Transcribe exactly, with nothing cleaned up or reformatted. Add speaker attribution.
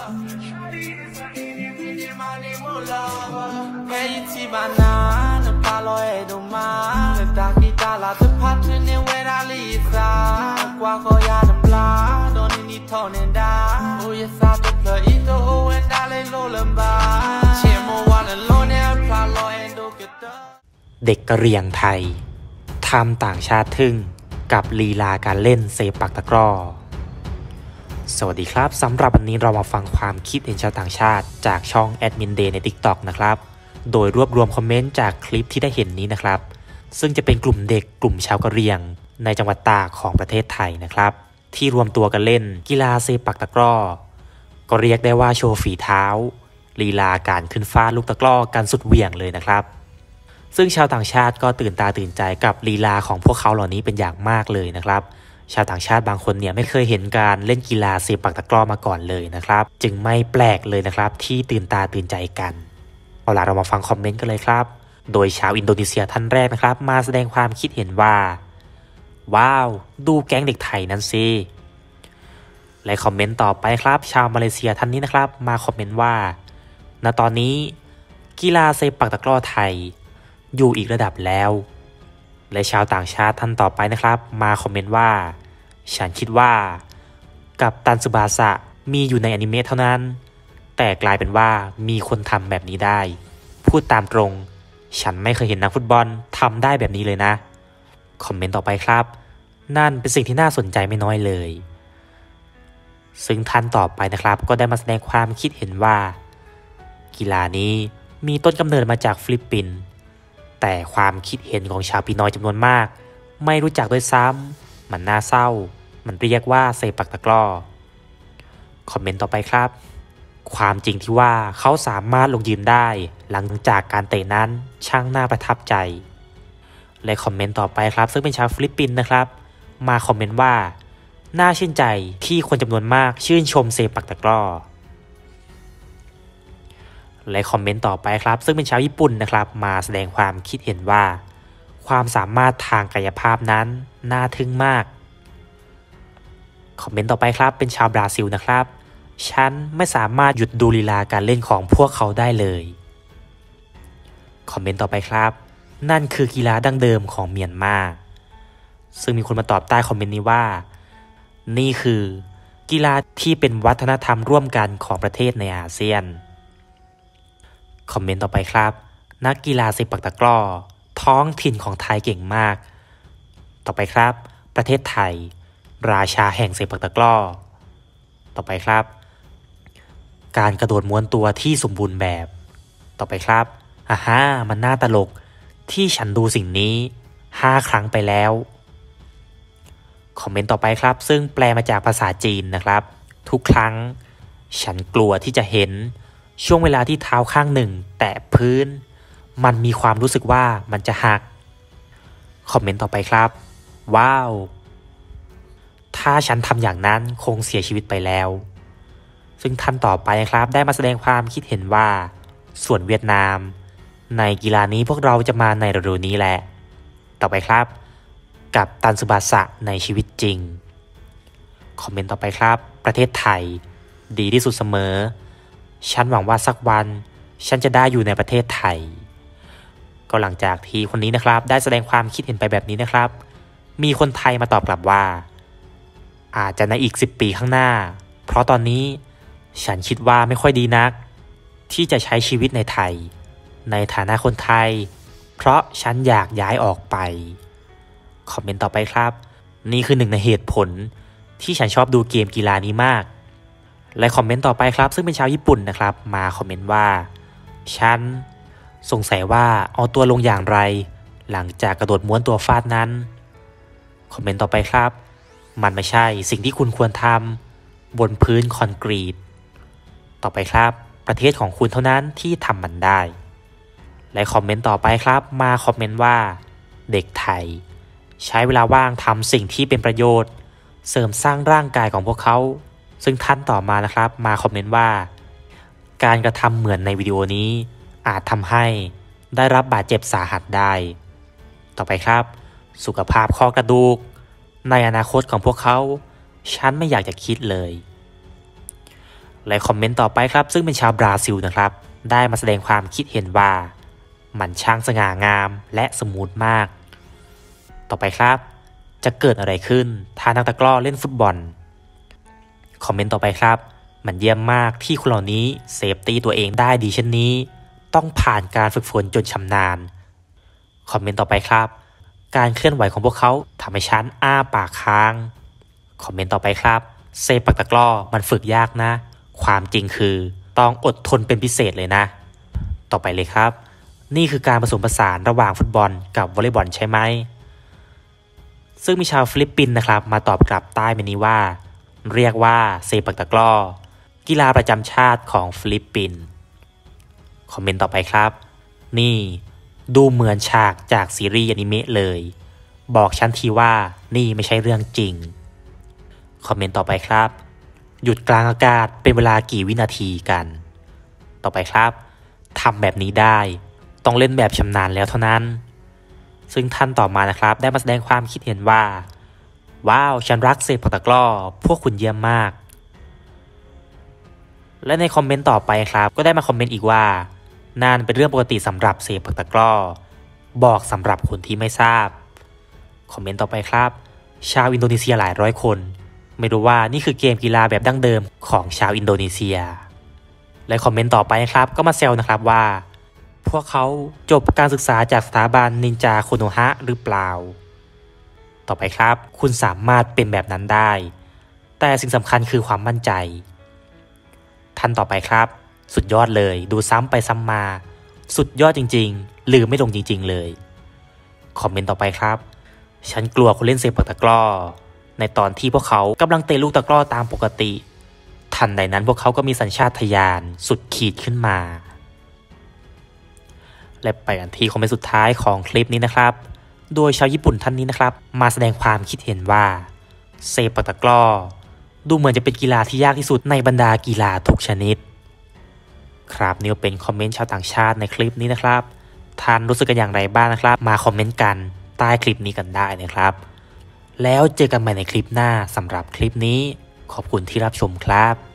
Speaker 1: เด็กกะเหรี่ยงไทยทำต่างชาติทึ่งกับลีลาการเล่นเซปักตะกร้อสวัสดีครับสำหรับวันนี้เรามาฟังความคิดเห็นชาวต่างชาติจากช่องแอดมินเดย์ใน ติ๊กต็อก นะครับโดยรวบรวมคอมเมนต์จากคลิปที่ได้เห็นนี้นะครับซึ่งจะเป็นกลุ่มเด็กกลุ่มชาวกะเหรี่ยงในจังหวัดตากของประเทศไทยนะครับที่รวมตัวกันเล่นกีฬาเซปักตะกร้อก็เรียกได้ว่าโชว์ฝีเท้าลีลาการขึ้นฟาดลูกตะกร้อกันสุดเหวี่ยงเลยนะครับซึ่งชาวต่างชาติก็ตื่นตาตื่นใจกับลีลาของพวกเขาเหล่านี้เป็นอย่างมากเลยนะครับชาวต่างชาติบางคนเนี่ยไม่เคยเห็นการเล่นกีฬาเซปักตะกร้อมาก่อนเลยนะครับจึงไม่แปลกเลยนะครับที่ตื่นตาตื่นใจกันเอาล่ะเรามาฟังคอมเมนต์กันเลยครับโดยชาวอินโดนีเซียท่านแรกนะครับมาแสดงความคิดเห็นว่าว้าวดูแก๊งเด็กไทยนั้นสิและคอมเมนต์ต่อไปครับชาวมาเลเซียท่านนี้นะครับมาคอมเมนต์ว่าณตอนนี้กีฬาเซปักตะกร้อไทยอยู่อีกระดับแล้วและชาวต่างชาติท่านต่อไปนะครับมาคอมเมนต์ว่าฉันคิดว่ากัปตันสึบาสะมีอยู่ในอนิเมะเท่านั้นแต่กลายเป็นว่ามีคนทำแบบนี้ได้พูดตามตรงฉันไม่เคยเห็นนักฟุตบอลทำได้แบบนี้เลยนะคอมเมนต์ต่อไปครับนั่นเป็นสิ่งที่น่าสนใจไม่น้อยเลยซึ่งท่านต่อไปนะครับก็ได้มาแสดงความคิดเห็นว่ากีฬานี้มีต้นกำเนิดมาจากฟิลิปปินส์แต่ความคิดเห็นของชาวปีนอยจำนวนมากไม่รู้จักด้วยซ้ำมันน่าเศร้ามันเรียกว่าเซปักตะกร้อคอมเมนต์ต่อไปครับความจริงที่ว่าเขาสามารถลงยืนได้หลังจากการเตะนั้นช่างน่าประทับใจและคอมเมนต์ต่อไปครับซึ่งเป็นชาวฟิลิปปินส์นะครับมาคอมเมนต์ว่าน่าชื่นใจที่คนจำนวนมากชื่นชมเซปักตะกร้อและคอมเมนต์ต่อไปครับซึ่งเป็นชาวญี่ปุ่นนะครับมาแสดงความคิดเห็นว่าความสามารถทางกายภาพนั้นน่าทึ่งมากคอมเมนต์ต่อไปครับเป็นชาวบราซิลนะครับฉันไม่สามารถหยุดดูลีลาการเล่นของพวกเขาได้เลยคอมเมนต์ต่อไปครับนั่นคือกีฬาดั้งเดิมของเมียนมาซึ่งมีคนมาตอบใต้คอมเมนต์นี้ว่านี่คือกีฬาที่เป็นวัฒนธรรมร่วมกันของประเทศในอาเซียนคอมเมนต์ต่อไปครับนักกีฬาเซปักตะกร้อท้องถิ่นของไทยเก่งมากต่อไปครับประเทศไทยราชาแห่งเซปักตะกร้อต่อไปครับการกระโดดม้วนตัวที่สมบูรณ์แบบต่อไปครับอ่าฮะมันน่าตลกที่ฉันดูสิ่งนี้ห้าครั้งไปแล้วคอมเมนต์ต่อไปครับซึ่งแปลมาจากภาษาจีนนะครับทุกครั้งฉันกลัวที่จะเห็นช่วงเวลาที่เท้าข้างหนึ่งแตะพื้นมันมีความรู้สึกว่ามันจะหักคอมเมนต์ต่อไปครับว้าวถ้าฉันทำอย่างนั้นคงเสียชีวิตไปแล้วซึ่งท่านต่อไปครับได้มาแสดงความคิดเห็นว่าส่วนเวียดนามในกีฬานี้พวกเราจะมาในฤดูนี้แหละต่อไปครับกัปตันสึบาสะในชีวิตจริงคอมเมนต์ต่อไปครับประเทศไทยดีที่สุดเสมอฉันหวังว่าสักวันฉันจะได้อยู่ในประเทศไทยก็หลังจากที่คนนี้นะครับได้แสดงความคิดเห็นไปแบบนี้นะครับมีคนไทยมาตอบกลับว่าอาจจะในอีกสิบปีข้างหน้าเพราะตอนนี้ฉันคิดว่าไม่ค่อยดีนักที่จะใช้ชีวิตในไทยในฐานะคนไทยเพราะฉันอยากย้ายออกไปคอมเมนต์ต่อไปครับนี่คือหนึ่งในเหตุผลที่ฉันชอบดูเกมกีฬานี้มากและคอมเมนต์ต่อไปครับซึ่งเป็นชาวญี่ปุ่นนะครับมาคอมเมนต์ว่าฉันสงสัยว่าเอาตัวลงอย่างไรหลังจากกระโดดม้วนตัวฟาดนั้นคอมเมนต์ต่อไปครับมันไม่ใช่สิ่งที่คุณควรทำบนพื้นคอนกรีตต่อไปครับประเทศของคุณเท่านั้นที่ทำมันได้และคอมเมนต์ต่อไปครับมาคอมเมนต์ว่าเด็กไทยใช้เวลาว่างทำสิ่งที่เป็นประโยชน์เสริมสร้างร่างกายของพวกเขาซึ่งท่านต่อมานะครับมาคอมเมนต์ว่าการกระทำเหมือนในวิดีโอนี้อาจทำให้ได้รับบาดเจ็บสาหัสได้ต่อไปครับสุขภาพข้อกระดูกในอนาคตของพวกเขาฉันไม่อยากจะคิดเลยและคอมเมนต์ต่อไปครับซึ่งเป็นชาวบราซิลนะครับได้มาแสดงความคิดเห็นว่ามันช่างสง่างามและสมูทมากต่อไปครับจะเกิดอะไรขึ้นถ้านักตะกร้อเล่นฟุตบอลคอมเมนต์ต่อไปครับมันเยี่ยมมากที่คนเหล่านี้เซฟตี้ตัวเองได้ดีเช่นนี้ต้องผ่านการฝึกฝนจนชำนาญคอมเมนต์ต่อไปครับการเคลื่อนไหวของพวกเขาทำให้ฉันอ้าปากค้างคอมเมนต์ต่อไปครับเซปักตะกร้อมันฝึกยากนะความจริงคือต้องอดทนเป็นพิเศษเลยนะต่อไปเลยครับนี่คือการผสมผสานระหว่างฟุตบอลกับวอลเลย์บอลใช่ไหมซึ่งมีชาวฟิลิปปินส์นะครับมาตอบกลับใต้เมนูว่าเรียกว่าเซปักตะกร้อกีฬาประจำชาติของฟิลิปปินส์คอมเมนต์ต่อไปครับนี่ดูเหมือนฉากจากซีรีส์อนิเมะเลยบอกฉันทีว่านี่ไม่ใช่เรื่องจริงคอมเมนต์ต่อไปครับหยุดกลางอากาศเป็นเวลากี่วินาทีกันต่อไปครับทำแบบนี้ได้ต้องเล่นแบบชำนาญแล้วเท่านั้นซึ่งท่านต่อมานะครับได้มาแสดงความคิดเห็นว่าว้าวฉันรักเซปักตะกร้อพวกคุณเยี่ยมมากและในคอมเมนต์ต่อไปครับก็ได้มาคอมเมนต์อีกว่านั่นเป็นเรื่องปกติสำหรับเซปักตะกร้อบอกสำหรับคนที่ไม่ทราบคอมเมนต์ต่อไปครับชาวอินโดนีเซียหลายร้อยคนไม่รู้ว่านี่คือเกมกีฬาแบบดั้งเดิมของชาวอินโดนีเซียและคอมเมนต์ต่อไปครับก็มาแซวนะครับว่าพวกเขาจบการศึกษาจากสถาบันนินจาโคโนฮะหรือเปล่าต่อไปครับคุณสามารถเป็นแบบนั้นได้แต่สิ่งสำคัญคือความมั่นใจท่านต่อไปครับสุดยอดเลยดูซ้ำไปซ้ำมาสุดยอดจริงๆลืมไม่ลงจริงๆเลยคอมเมนต์ต่อไปครับฉันกลัวคนเล่นเซปักตะกร้อในตอนที่พวกเขากำลังเตะลูกตะกร้อตามปกติทันใดนั้นพวกเขาก็มีสัญชาตญาณสุดขีดขึ้นมาและไปกันที่คอมเมนต์สุดท้ายของคลิปนี้นะครับโดยชาวญี่ปุ่นท่านนี้นะครับมาแสดงความคิดเห็นว่าเซปักตะกร้อดูเหมือนจะเป็นกีฬาที่ยากที่สุดในบรรดากีฬาทุกชนิดครับนี่เป็นคอมเมนต์ชาวต่างชาติในคลิปนี้นะครับท่านรู้สึกกันอย่างไรบ้างนะครับมาคอมเมนต์กันใต้คลิปนี้กันได้นะครับแล้วเจอกันใหม่ในคลิปหน้าสำหรับคลิปนี้ขอบคุณที่รับชมครับ